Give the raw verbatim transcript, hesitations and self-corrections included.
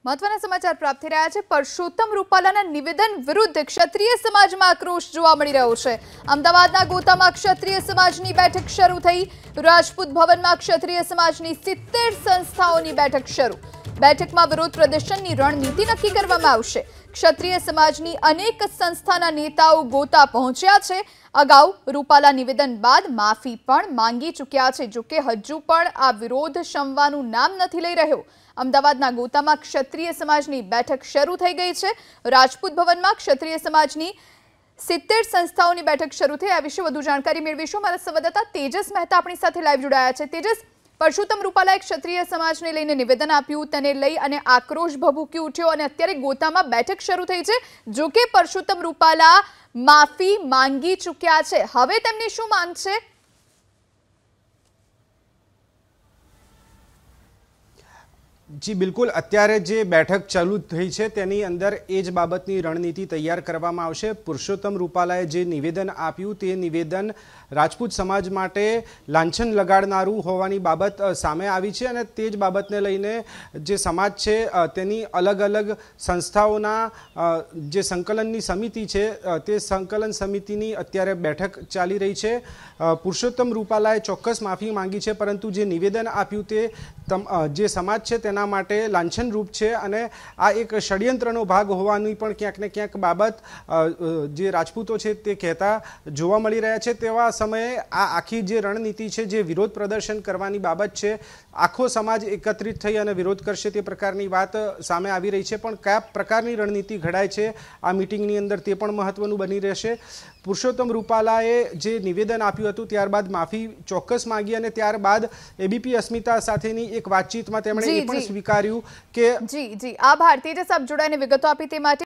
મહત્વના સમાચાર પ્રાપ્ત થઈ રહ્યા છે। પરસોત્તમ રૂપાલાના નિવેદન વિરુદ્ધ ક્ષત્રિય સમાજમાં આક્રોશ જોવા મળી રહ્યો છે। અમદાવાદના ગોતામાં ક્ષત્રિય સમાજની બેઠક શરૂ થઈ। રાજપૂત ભવનમાં ક્ષત્રિય સમાજની સિત્તેર સંસ્થાઓની બેઠક શરૂ। બેઠકમાં વિરોધ પ્રદર્શનની રણનીતિ નક્કી કરવામાં આવશે। ક્ષત્રિય સમાજની અનેક સંસ્થાના નેતાઓ ગોતા પહોંચ્યા છે। અગાઉ રૂપાલા નિવેદન બાદ માફી પણ માંગી ચૂક્યા છે। જો કે હજુ પણ આ વિરોધ શમવાનું નામ નથી લઈ રહ્યો। અમદાવાદના ગોતામાં ક્ષત્રિય સમાજની બેઠક શરૂ થઈ ગઈ છે। રાજપૂત ભવનમાં ક્ષત્રિય સમાજની સિત્તેર સંસ્થાઓની બેઠક શરૂ થઈ। આ વિશે વધુ જાણકારી મેળવીશું। મારા સંવાદદાતા તેજસ મહેતા આપણી સાથે લાઈવ જોડાયા છે। તેજસ, પરસોત્તમ રૂપાલાએ ક્ષત્રિય સમાજને લઈને નિવેદન આપ્યું, તેને લઈ અને આક્રોશ ભભૂકી ઉઠ્યો અને અત્યારે ગોતામાં બેઠક શરૂ થઈ છે। જો કે પરસોત્તમ રૂપાલા માફી માંગી ચૂક્યા છે। હવે તેમની શું માંગ છે? जी बिल्कुल, अत्यारे जे बैठक चालू थई छे तेनी अंदर ए ज बाबतनी रणनीति तैयार करवामां आवशे। पुरुषोत्तम रूपालाए जे निवेदन आप्युं ते निवेदन राजपूत समाज माटे लांछन लगाड़नारुं होवानी बाबत सामे आवी छे अने ते ज बाबतने लईने जे समाज छे तेनी अलग अलग संस्थाओना जे संकलननी समिति छे ते संकलन समितिनी अत्यारे बैठक चाली रही छे। पुरुषोत्तम रूपालाए चोक्कस माफी मांगी छे, परंतु जे निवेदन आप्युं ते जे समाज छे तेना माटे लांछन रूप छे अने आ एक षड्यंत्रनो भाग होवानी पण क्यांक ने क्यांक बाबत जे राजपूतो छे ते कहेता जोवा मळी रह्या छे। तेवा समये आ आखी जे रणनीति छे, जे विरोध प्रदर्शन करवानी बाबत छे, आखो समाज एकत्रित थई अने विरोध करशे ते प्रकारनी वात सामे आवी रही छे। पण कया प्रकारनी रणनीति घडाय छे आ मीटिंगनी अंदर ते पण महत्वनुं बनी रहेशे। पुरुषोत्तम रूपालाए जे निवेदन आप्युं हतुं त्यारबाद माफी चोक्कस मांगी अने त्यारबाद एबीपी अस्मिता साथेनी एक वातचीतमां તેમણે એ પણ સ્વીકાર્યું કે જી જી આભાર તેજસ, આપ જોડાઈને વિગતો આપી તે માટે।